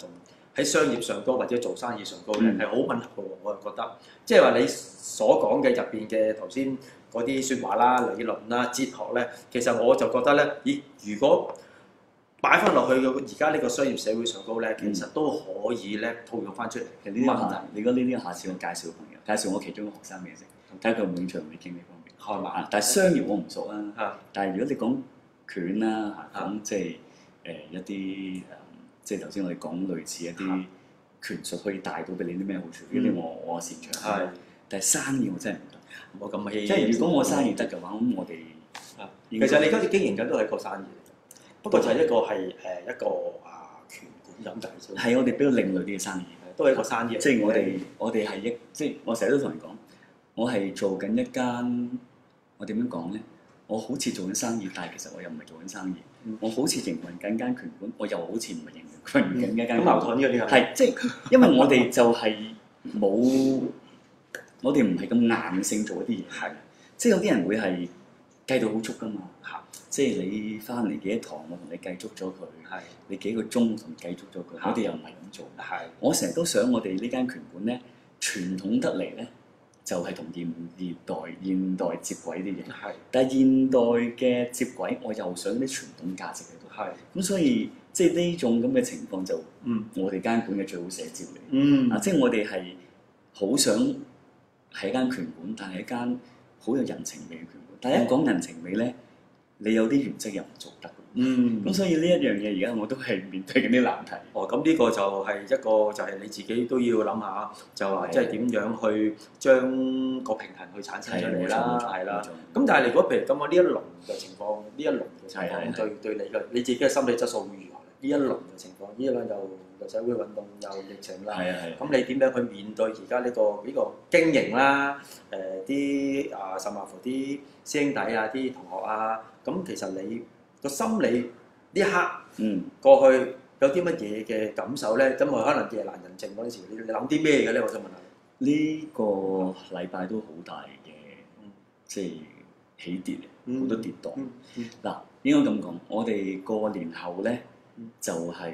喺商業上高或者做生意上高咧係好吻合嘅喎，我就覺得，即係話你所講嘅入邊嘅頭先嗰啲説話啦、理論啦、哲學咧，其實我就覺得咧，咦，如果擺翻落去而家呢個商業社會上高咧，其實都可以咧套用翻出嚟。 其實呢啲問題，你覺得呢啲下次我介紹個朋友，介紹我其中一個學生俾你識，睇下佢有冇興趣同你傾呢方面。 係嘛？ 但係商業我唔熟啊。 啊， 但係如果你講拳啦，講即係一啲即係頭先我哋講類似一啲拳術可以帶到俾你啲咩好處？呢啲我擅長。 係， 但係生意我真係唔得。 冇咁氣。 即係如果我生意得嘅話，咁我哋其實你而家經營緊都係一個生意嚟嘅，不過就係一個係一個拳館咁就係我哋比較另類啲嘅生意， 都係一個生意。 即係我哋係即係我成日都同人講，我係做緊一間，我點樣講咧？我好似做緊生意，但係其實我又唔係做緊生意。我好似營運緊間拳館，我又好似唔係營運緊一間。 咁矛盾嘅呢個係即係因為我哋就係冇，我哋唔係咁硬性做一啲嘢。係，即係有啲人會係計到好足㗎嘛。即係你翻嚟幾多堂，我同你計足咗佢。係，你幾個鐘同你計足咗佢。我哋又唔係咁做。係，我成日都想我哋呢間拳館咧，傳統得嚟咧。就係同現代接軌啲嘢，係。但係現代嘅接軌，我又想啲傳統價值喺度，係。咁所以即係呢種咁嘅情況就，我哋間館嘅最好寫照嚟。即係我哋係好想係一間拳館，但係一間好有人情味嘅拳館。但係一講人情味咧，你有啲原則又唔做得。咁所以呢一樣嘢而家我都係面對緊啲難題。 咁呢個就係一個就係你自己都要諗下，就話即係點樣去將個平衡去產生出嚟啦，係啦。咁但係如果譬如咁呢一輪嘅情況，呢一輪嘅情況對你自己嘅心理質素會如何？呢一輪嘅情況，呢一輪又社會運動又疫情啦，咁你點樣去面對而家呢個經營啦？啲甚至乎啲師兄弟啊、啲同學啊，咁其實你個心理呢一刻，過去有啲乜嘢嘅感受咧？咁可能夜闌人靜嗰陣時，你諗啲咩嘅咧？我想問下。 呢個禮拜都好大嘅，即係起跌，好多跌宕。嗱，應該咁講，我哋過年後咧，就係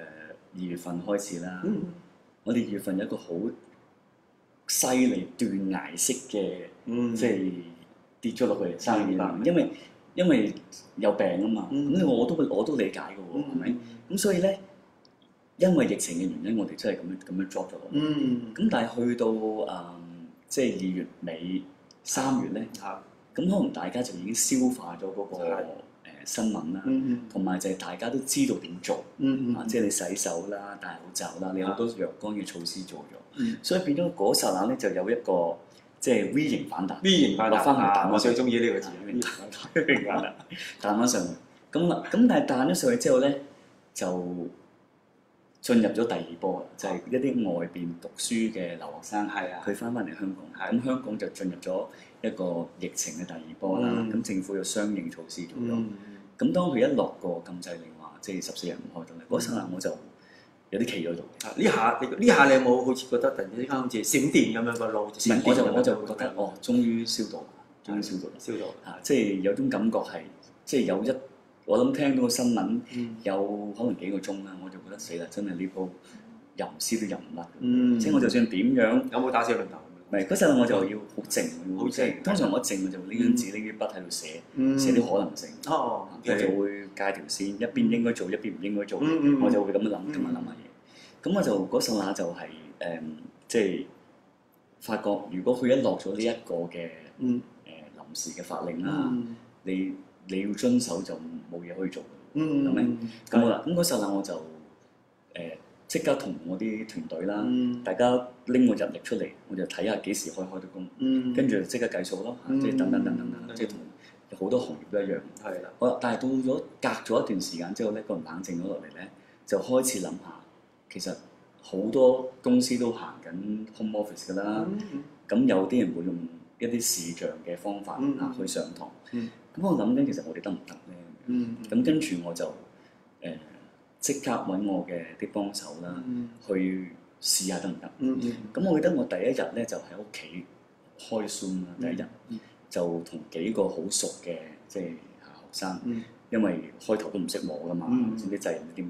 2月份開始啦。我哋2月份有一個好犀利斷崖式嘅，即係跌咗落去生意啦，因為有病啊嘛，咁我都理解嘅喎，係咪？咁所以咧，因為疫情嘅原因，我哋真係咁樣 drop 咗落去。咁但係去到即係2月尾3月咧，咁可能大家就已經消化咗嗰個新聞啦，同埋就係大家都知道點做，即係你洗手啦、戴口罩啦，你好多若干嘅措施做咗，所以變咗嗰剎那咧就有一個。即係 V 型反彈，V 型反彈翻去彈，我最中意呢個字，V 型反彈，彈翻上去。咁但係彈咗上去之後咧，就進入咗第二波啦，就係一啲外邊讀書嘅留學生，佢翻嚟香港，咁香港就進入咗一個疫情嘅第二波啦。咁政府有相應措施做咗。咁當佢一落個禁制令話，即係14日唔開燈咧，嗰陣時我就有啲企咗度。 呢下你有冇好似覺得突然之間好似閃電咁樣個路？ 我就覺得終於消毒即係有種感覺係，即係我諗聽到個新聞有可能幾個鐘啦，我就覺得死啦！真係呢鋪入唔絲都入唔甩。即係我就算點樣， 有冇打小輪頭？ 唔係嗰陣我就要好靜，通常我靜我就拎張紙拎啲筆喺度寫啲可能性。我就會界條線，一邊應該做，一邊唔應該做，我就會咁樣諗，今日諗下嘢。咁我就嗰陣下就係即係發覺，如果佢一落咗呢一個嘅臨時嘅法令啦，你要遵守就冇嘢可以做，係咪？咁好啦，咁嗰陣下我就即刻同我啲團隊啦，大家拎個日曆出嚟，我就睇下幾時可以開到工，跟住即刻計數咯，即係等，即係同好多行業都一樣。係啦，好啦，但係到咗隔咗一段時間之後咧，個人冷靜咗落嚟咧，就開始諗下，其實好多公司都行緊 home office 㗎啦，咁有啲人會用一啲視像嘅方法去上堂，咁我諗緊其實我哋得唔得咧？咁跟住我就即刻揾我嘅啲幫手啦，去試下得唔得？咁我記得我第一日咧就喺屋企開 Zoom 啦，第一日就同幾個好熟嘅即係學生，因為開頭都唔識摸㗎嘛，唔知啲掣唔知點撳，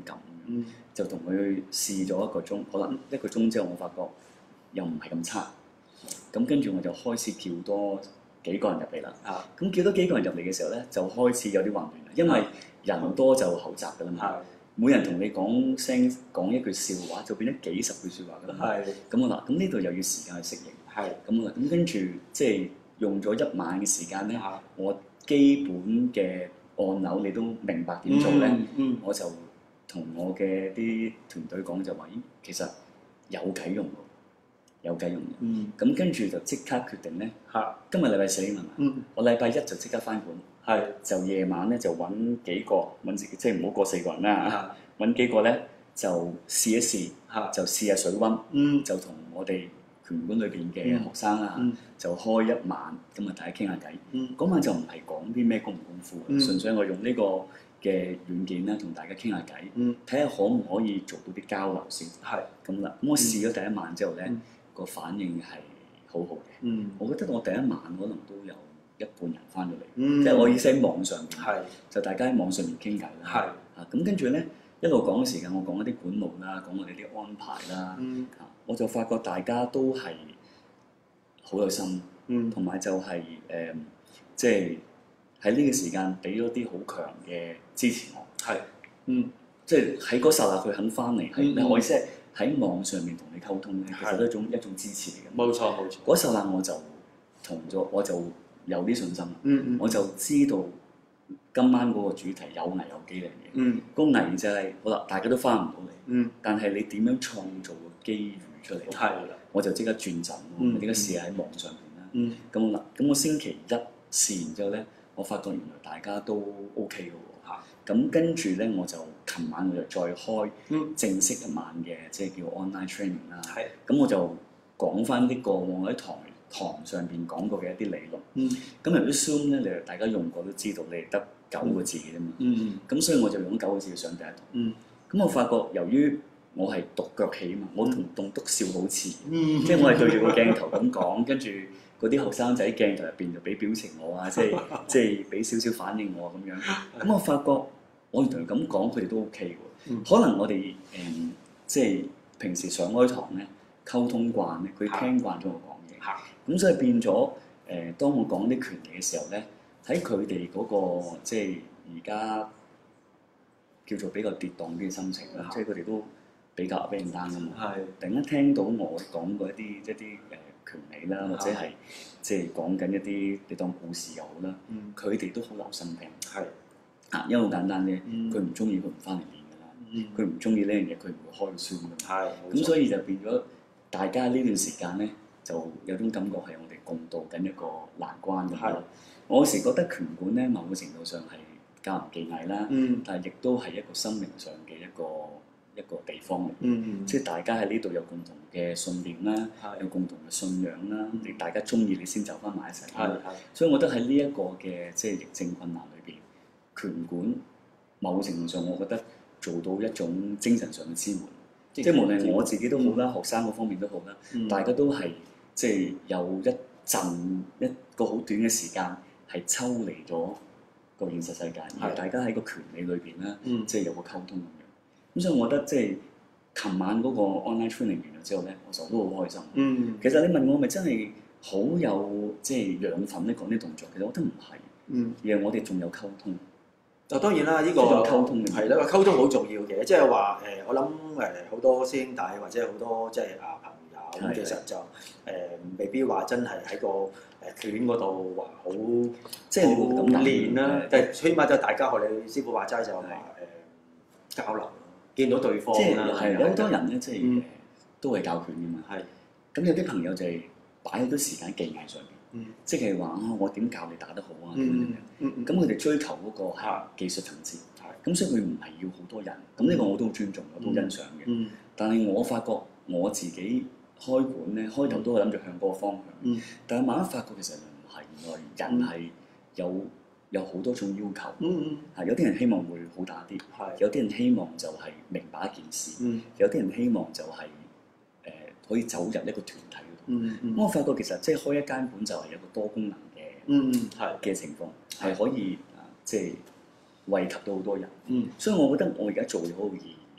就同佢試咗1個鐘，好啦1個鐘之後我發覺又唔係咁差，咁跟住我就開始叫多幾個人入嚟啦。咁叫多幾個人入嚟嘅時候咧，就開始有啲混亂啦，因為人多就口雜㗎啦嘛。每人同你講一句笑話，就變咗幾十句説話㗎啦。咁我嗱，咁呢度又要時間去適應。咁啊，咁跟住即係用咗1晚嘅時間咧，我基本嘅按鈕你都明白點做咧，我就同我嘅啲團隊講就話：咦，其實有計用喎，有計用嘅。咁跟住就即刻決定咧，今日禮拜4啊嘛，我禮拜1就即刻翻館，就夜晚咧就揾幾個即係唔好過4個人啦，揾幾個咧就試一試，就試下水溫，就同我哋拳館裏邊嘅學生啦，就開1晚，咁啊大家傾下偈。嗰晚就唔係講啲咩功唔功夫，純粹我用呢個嘅軟件咧同大家傾下偈，睇下可唔可以做到啲交流先。咁啦，咁我試咗第1晚之後咧，個反應係好好嘅。我覺得我第1晚可能都有1半人翻咗嚟，即係我意思喺網上邊，就大家喺網上面傾偈啦。咁跟住咧一路講嘅時間，我講一啲管路啦，講我哋啲安排啦。我就發覺大家都係好有心，同埋就係即係喺呢個時間俾咗啲好強嘅支持我。即係喺嗰剎那佢肯翻嚟，係我意思係喺網上面同你溝通咧，其實都係一種支持嚟嘅。冇錯。嗰剎那我就有啲信心啦。我就知道今晚嗰個主題有危有機嚟嘅。個危就係好啦，大家都翻唔到嚟，但係你點樣創造個機遇出嚟？我就即刻轉陣，我即刻試下喺網上邊啦。咁啦，咁我星期1試完之後咧，我發覺原來大家都 OK 嘅喎。咁跟住咧，我就琴晚我就再開正式1晚嘅，即係叫 online training 啦。咁我就講翻啲過往喺堂上邊講過嘅一啲理論。咁由於 Zoom 咧，你大家用過都知道，你係得9個字嘅啫嘛。咁所以我就用9個字去上第一堂。咁我發覺由於我係獨腳戲啊嘛，我同棟篤笑好似，即係我係對住個鏡頭咁講，跟住嗰啲後生仔鏡頭入邊就俾表情我啊，即係俾少少反應我咁樣。咁我發覺我原來咁講，佢哋都 OK 喎。可能我哋即係平時上開堂咧溝通慣咧，佢聽慣咗我講嘢，咁所以變咗當我講啲權利嘅時候咧，喺佢哋嗰個即係而家叫做比較跌宕啲嘅心情啦，即係佢哋都比較 up and down 㗎嘛。突然間聽到我講過一啲權利啦，或者係即係講緊一啲你當故事又好啦，佢哋都好留心聽。因為好簡單啫，佢唔中意佢唔翻嚟練㗎啦，佢唔中意呢樣嘢佢唔會開書㗎。咁所以就變咗大家呢段時間咧，就有種感覺係我哋共度緊一個難關咁咯。我有時覺得拳館咧，某個程度上係教人技藝啦，但係亦都係一個生命上嘅一個地方嚟。即係大家喺呢度有共同嘅信念啦，有共同嘅信仰啦，你大家中意你先走翻埋一齊。所以我覺得喺呢一個嘅即係疫症困難裏邊，拳館某個程度上，我覺得做到一種精神上嘅支援。即係無論我自己都好啦，學生嗰方面都好啦，大家都係即係有一個好短嘅時間係抽離咗個現實世界，而大家喺個權利裏邊咧，即係有個溝通咁樣。咁所以我覺得即係琴晚嗰個 online training 完咗之後咧，我就都好開心。其實你問我係咪真係好有即係養分咧講啲動作，其實我覺得唔係，而係我哋仲有溝通。 當然啦，呢個溝通係啦，溝通好重要嘅，即係話我諗好多師兄弟或者好多即係朋友，其實就未必話真係喺個拳嗰度話好即係咁練啦，但係起碼就大家學你師傅話齋就話交流，見到對方即係有好多人咧，即係都係教拳嘅嘛。咁有啲朋友就係擺好多時間技藝上邊。即係話我點教你打得好啊？咁佢哋追求嗰個技術層次，咁所以佢唔係要好多人。咁呢個我都好尊重，我都欣賞嘅。但係我發覺我自己開館咧，開頭都係諗住向嗰個方向，但係慢慢發覺其實唔係，原來人係有好多種要求。有啲人希望會好打啲，有啲人希望就係明白一件事，有啲人希望就係可以走入一個團體。咁我發覺其實即係開一間館就係一個多功能嘅情況，係可以即係惠及到好多人。所以我覺得我而家做咗好有意義。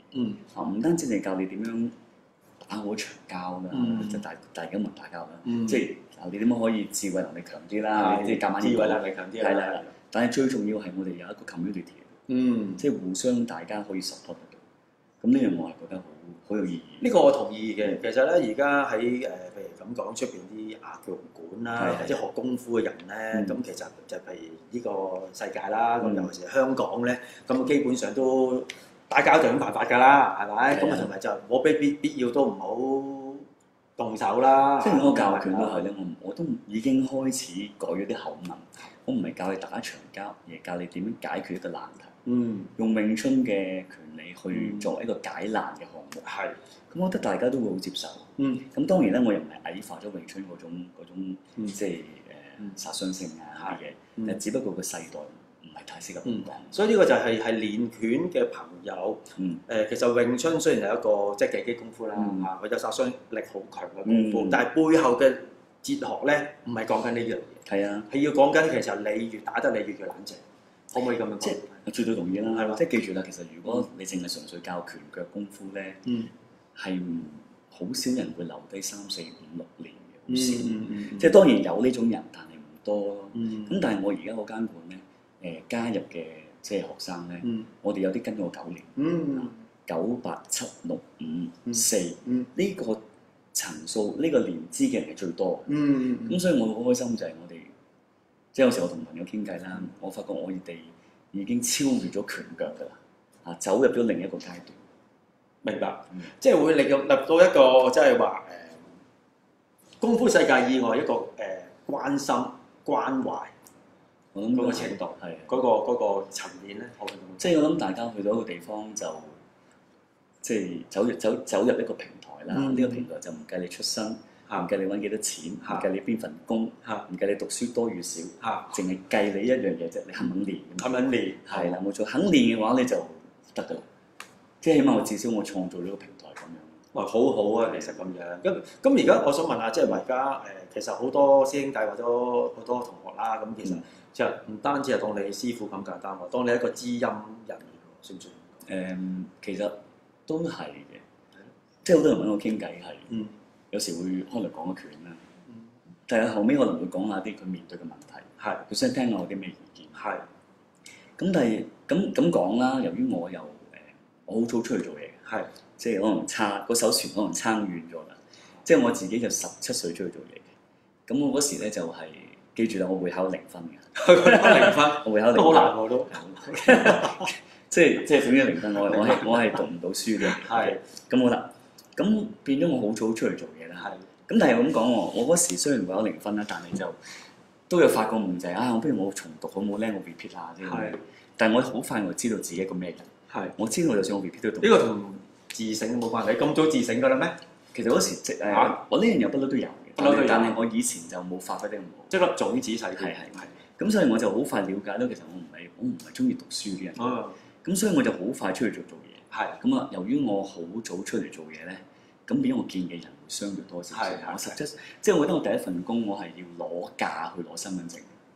唔單止係教你點樣打好場交啦，即係大家唔打交啦，即係教你點樣可以智慧能力強啲啦，即係夾硬智慧能力強啲係啦。但係最重要係我哋有一個 community，即係互相大家可以 support 得到。咁呢樣我係覺得好有意義。 呢個我同意嘅。其實咧，而家喺譬如咁講，出邊啲教育館啦，或者學功夫嘅人咧，咁其實就譬如呢個世界啦，咁尤其是香港咧，咁基本上都打交就咁犯法㗎啦，係咪？咁啊同埋就我必要都唔好動手啦。 即係我教拳都係咧，我都已經開始改咗啲口吻。我唔係教你打一場交，而係教你點樣解決一個難題。用詠春嘅權利去作為一個解難嘅項目。係。咁我覺得大家都會好接受。咁當然咧，我又唔係矮化咗詠春嗰種即係殺傷性啊啲嘢，但只不過個世代唔係太適合咁講。 所以呢個就係練拳嘅朋友。其實詠春雖然係一個即係技擊功夫啦，佢有殺傷力好強嘅功夫，但係背後嘅哲學咧，唔係講緊呢樣嘢。 係啊， 係要講緊其實你越打得你越冷靜，可唔可以咁樣講？ 即係絕對同意啦，係嘛？即係記住啦，其實如果你淨係純粹教拳腳功夫咧，係好少人會留低3、4、5、6年嘅，好少。即係當然有呢種人，但係唔多咯。咁但係我而家嗰間館咧，加入嘅即係學生咧，我哋有啲跟咗我9年，9、8、7、6、5、4呢個層數呢個年資嘅人係最多。咁所以我好開心就係我哋，即係有時我同朋友傾偈啦，我發覺我哋已經超越咗拳腳㗎啦，走入咗另一個階段。 明白，即係會入到一個即係話功夫世界以外一個關心關懷，我諗嗰個程度係嗰個層面咧， 即係我諗大家去到一個地方就即係走入一個平台啦。呢個平台就唔計你出身，唔計你揾幾多錢，唔計你邊份工，唔計你讀書多與少，淨係計你一樣嘢啫，你肯唔肯練？ 肯唔肯練？ 係啦，冇錯，肯練嘅話你就得㗎啦。即係起碼我至少我創造咗個平台咁樣。 哇，好好啊，其實咁樣。咁而家我想問下，即係話而家其實好多師兄弟或者好多同學啦，咁其實就唔單止係當你師傅咁簡單喎，當你一個知音人，算唔算？ 其實都係嘅。即係好多人揾我傾偈係，有時會可能講個拳啦，但係後尾可能會講下啲佢面對嘅問題，佢想聽我有啲咩意見。咁但係咁講啦，由於我好早出去做嘢，即係可能嗰艘船可能撐遠咗啦。即係我自己就17歲出去做嘢嘅。咁我嗰時咧就係記住啦，我會考0分嘅。 0分， 我會考0分。 都好難喎都。 即係總之0分，我係讀唔到書嘅。咁好啦，咁變咗我好早出去做嘢啦。咁但係咁講喎，我嗰時雖然會考0分啦，但係就都有發過夢就係我不如我重讀好唔好咧？我 repeat 下啫。但係我好快我知道自己一個咩人。我知道就算我 repeat 都讀。 呢個同自省冇關係，咁早自省㗎啦咩？ 其實嗰時我呢樣嘢不嬲都有嘅，但係我以前就冇發揮得咁好。 即係粒種子細啲。 係。咁所以我就好快了解到，其實我唔係中意讀書啲人。咁所以我就好快出去做嘢。咁啊，由於我好早出嚟做嘢咧，咁變咗我見嘅人會相對多少少。我實質即係我覺得我第一份工我係要攞假去攞身份證。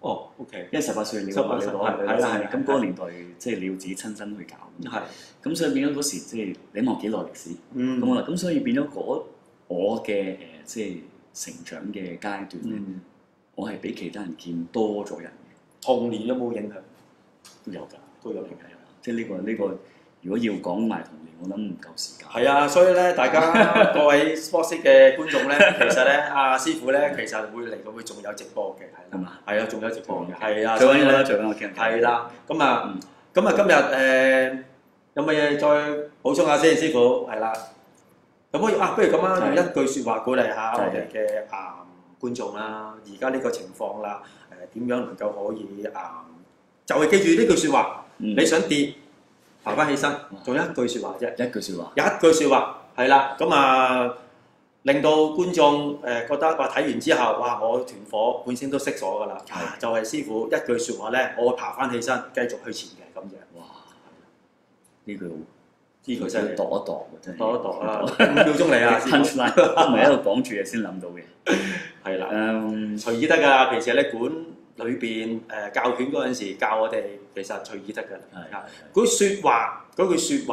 OK。 因為18歲你攞，係啦。咁嗰個年代即係你要自己親身去搞。咁所以變咗嗰時即係你望幾耐歷史。咁好啦，咁所以變咗我嘅即係成長嘅階段咧，我係比其他人見多咗人嘅。 童年有冇影響？ 都有㗎，都有影響。即係呢個，如果要講埋童年，我諗唔夠時間。 係啊，所以咧，大家各位 Sportstick 嘅觀眾咧，其實咧，阿師傅咧，其實會嚟到會仲有直播嘅，係嘛？係啊，仲有直播嘅，係啊。 最緊要啦，最緊要我傾。 係啦，咁啊，今日有乜嘢再補充下先，師傅？係啦，咁不如咁啊，用一句説話鼓勵下我哋嘅觀眾啦。而家呢個情況啦，點樣能夠可以就係記住呢句説話，你想跌，爬翻起身，仲有一句説話啫。 一句説話。 有一句説話，係啦，咁令到觀眾覺得話睇完之後，哇！我團火本身都熄咗㗎啦，就係師傅一句説話咧，我會爬翻起身，繼續去前嘅咁樣。哇！ 呢句真係度一度嘅真係。 度一度啊！5秒鐘嚟啊 ！punchline 都唔係喺度講住嘢先諗到嘅。 係啦，隨意得㗎。平時你館裏邊教拳嗰陣時教我哋，其實隨意得㗎。嗰句説話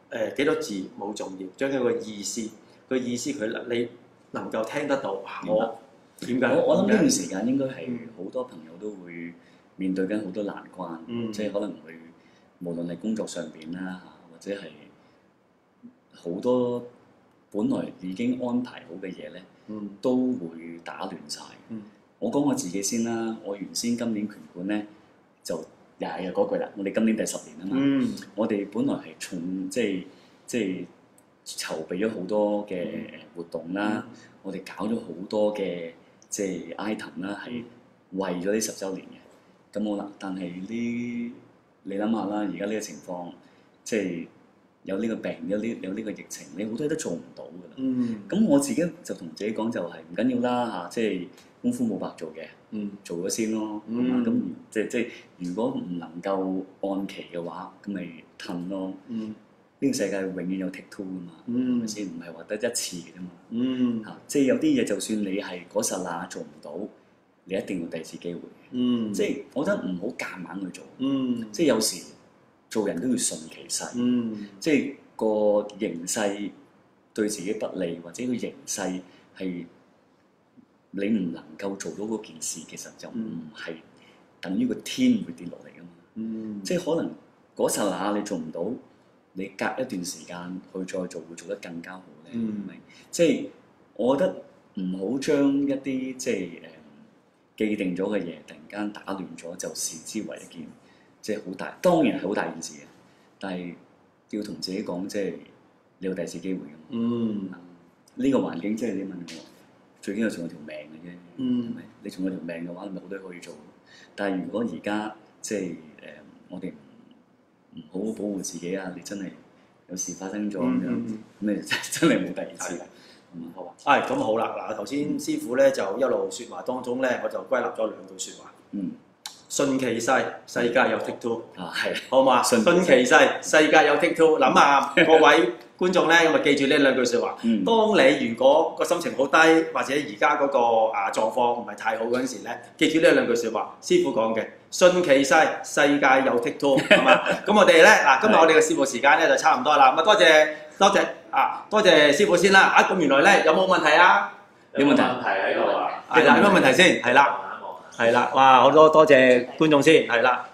幾多字冇重要，將佢個意思你能夠聽得到。我點解？ 我諗呢段時間應該係好多朋友都會面對緊好多難關，即係可能會無論係工作上邊啦，或者係好多本來已經安排好嘅嘢咧，都會打亂晒。我講我自己先啦，我原先今年拳館咧就又係嗰句啦，我哋今年第10年啊嘛，我哋本來係即係籌備咗好多嘅活動啦，我哋搞咗好多嘅即係 item 啦，係為咗呢10週年嘅。咁好啦，但係你諗下啦，而家呢個情況即係有呢個病，有呢個疫情，你好多嘢都做唔到㗎啦。咁我自己就同自己講就係唔緊要啦嚇，即係功夫冇白做嘅，做咗先咯。咁即係如果唔能夠按期嘅話，咁咪褪咯。呢個世界永遠有 take two 㗎嘛，係咪先？唔係話得一次嘅啫嘛。嚇，即係有啲嘢，就算你係嗰剎那做唔到，你一定要第二次機會。即係我覺得唔好夾硬去做。即係有時做人都要順其勢。即係個形勢對自己不利，或者個形勢係你唔能夠做到嗰件事，其實就唔係等於個天會跌落嚟㗎嘛。即係可能嗰剎那你做唔到。你隔一段時間去再做，會做得更加好咧。即係我覺得唔好將一啲即係既定咗嘅嘢，突然間打亂咗，就視之為一件即係好大，當然係好大件事嘅。但係要同自己講，即係你有第二次機會㗎嘛。呢個環境即係你問我，最緊要仲有條命嘅啫。係咪？你仲有條命嘅話，你咪好多嘢可以做。但係如果而家即係我哋唔好好保護自己啊！你真係有事發生咗咁樣，咁你真係冇第二次。好啊。 咁好啦。嗱，頭先師傅咧就一路説話當中咧，我就歸納咗2句説話。順其勢，世界有 take two。 係。 好嘛？順其勢，世界有 take two。諗下各位觀眾咧，咁啊記住呢2句説話。當你如果個心情好低，或者而家嗰個狀況唔係太好嗰陣時咧，記住呢2句説話。師傅講嘅。順其勢，世界有 take two，係嘛？咁我哋咧嗱，今日我哋嘅節目時間咧就差唔多啦。咁啊，多謝師傅先啦。咁原來咧有冇問題啊？ 有冇問題喺度啊？ 係啦，有乜問題先？係啦，哇！好多謝觀眾先，係啦。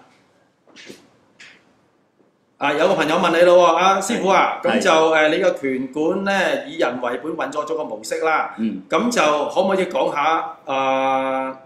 有個朋友問你咯喎，師傅啊，咁就你個拳館咧以人為本運作咗個模式啦。咁就可唔可以講下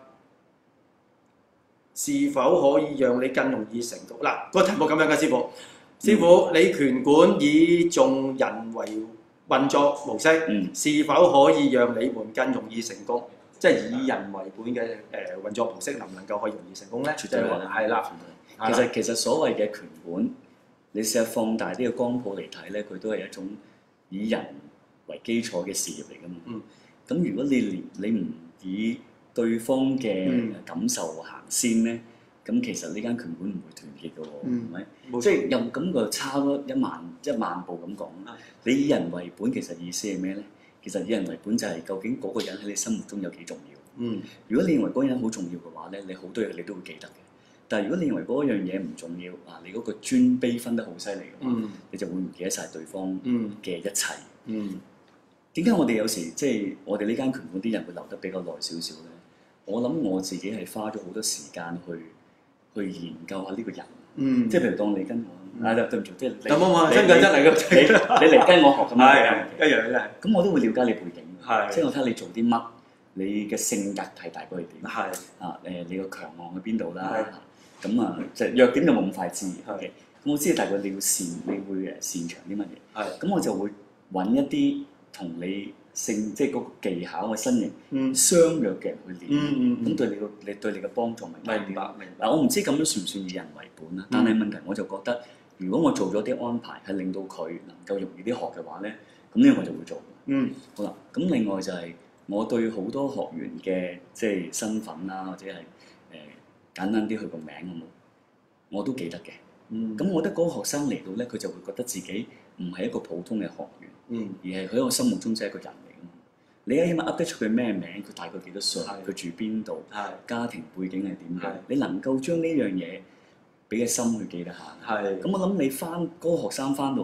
是否可以讓你更容易成功？嗱，個題目咁樣嘅師傅，你拳館以重人為運作模式，是否可以讓你們更容易成功？即係以人為本嘅運作模式，能唔能夠可以容易成功咧？ 絕對係啦。其實所謂嘅拳館，你試下放大啲嘅光譜嚟睇咧，佢都係一種以人為基礎嘅事業嚟㗎嘛。咁如果你唔以對方嘅感受行先咧，咁其實呢間拳館唔會團結嘅喎，係咪？即係又咁個差咗一萬步咁講。你以人為本其實意思係咩咧？其實以人為本就係究竟嗰個人喺你心目中有幾重要。如果你認為嗰個人好重要嘅話咧，你好多嘢你都會記得嘅。但係如果你認為嗰樣嘢唔重要，你嗰個尊卑分得好犀利嘅話，你就會唔記得晒對方嘅一切。點解我哋有時即係我哋呢間拳館啲人會留得比較耐少少咧？我諗我自己係花咗好多時間去研究下呢個人，即係譬如當你跟我，對唔住，即係你嚟跟我學咁樣， 一樣嘅。 咁我都會了解你背景，即係我睇下你做啲乜，你嘅性格係大概係點，你個強項喺邊度啦，咁就弱點就冇咁快知。咁我知道大概你會擅長啲乜嘢，咁我就會揾一啲同你即係嗰個技巧嘅身形相若嘅人去練，咁對你嘅幫助明白。嗱，我唔知咁樣算唔算以人為本啦，但係問題我就覺得，如果我做咗啲安排係令到佢能夠容易啲學嘅話咧，咁呢個我就會做。好啦，咁另外就係我對好多學員嘅即係身份啦，或者係簡單啲佢個名我都記得嘅。咁我覺得嗰個學生嚟到咧，佢就會覺得自己唔係一個普通嘅學員，而係佢喺我心目中就係一個人嚟㗎嘛。你起碼噏得出佢咩名，佢大概幾多歲，佢住邊度，家庭背景係點樣，你能夠將呢樣嘢俾個心去記得下。咁我諗你嗰個學生翻到嚟，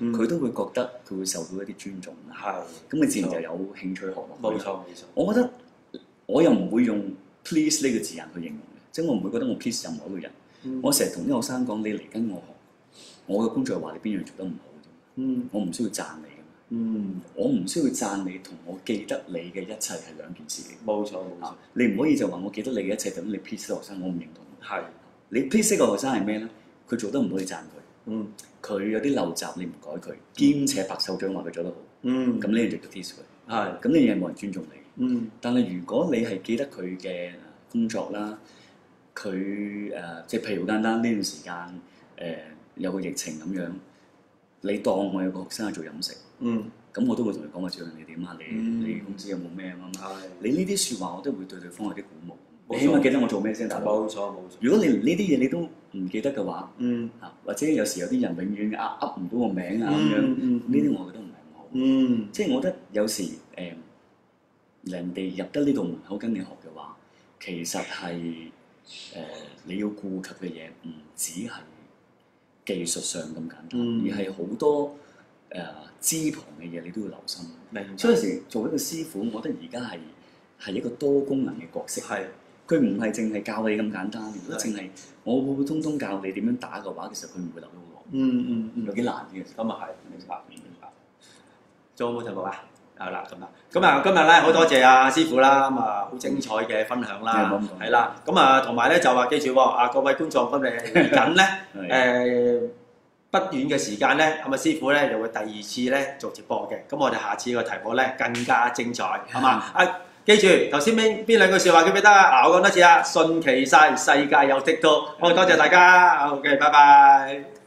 佢都會覺得佢會受到一啲尊重。 係。 咁佢自然就有興趣學落去。 冇錯冇錯。 我覺得我又唔會用 please 呢個字眼去形容嘅，即係我唔會覺得我 please 任何一個人。我成日同啲學生講，你嚟跟我學，我嘅工作係話你邊樣做得唔好啫。我唔需要讚你嘅。我唔需要讚你同我記得你嘅一切係兩件事嚟。 冇錯冇錯。 你唔可以就話我記得你嘅一切，等你 please 學生，我唔認同。 係。 你 please 個學生係咩咧？佢做得唔好，你讚佢。佢有啲陋習，你唔改佢，兼且拍手掌話佢做得好。咁呢樣就叫 please 佢。係。咁呢樣冇人尊重你。但係如果你係記得佢嘅工作啦，佢即係譬如好簡單呢段時間有個疫情咁樣，你當我有個學生係做飲食。咁我都會同佢講話，最近你點啊？你公司有冇咩咁啊？你呢啲説話我都會對對方有啲鼓舞。你起碼記得我做咩先，大佬。冇錯冇錯。如果你連呢啲嘢你都唔記得嘅話，或者有時有啲人永遠噏唔到個名啊咁樣，呢啲我覺得唔係咁好。即係我覺得有時人哋入得呢度門口跟你學嘅話，其實係你要顧及嘅嘢唔止係技術上咁簡單，而係好多肢旁嘅嘢你都要留心。所以有時做一個師傅，我覺得而家係一個多功能嘅角色。係。佢唔係淨係教你咁簡單，如果淨係我普普通通教你點樣打嘅話，其實佢唔會留到好耐。有幾難嘅。咁啊係，明白。 仲有冇題目啊？係啦，咁啊，今日咧好多謝阿師傅啦，咁啊好精彩嘅分享啦，係啦，咁啊同埋咧就話記住喎，各位觀眾，咁你嚟緊咧不遠嘅時間咧，咁啊師傅咧就會第二次咧做直播嘅，咁我哋下次個題目咧更加精彩，係嘛？記住頭先邊兩句説話記唔記得啊？我講多次啊，順其勢，世界有的多。好，多謝大家，OK，拜拜。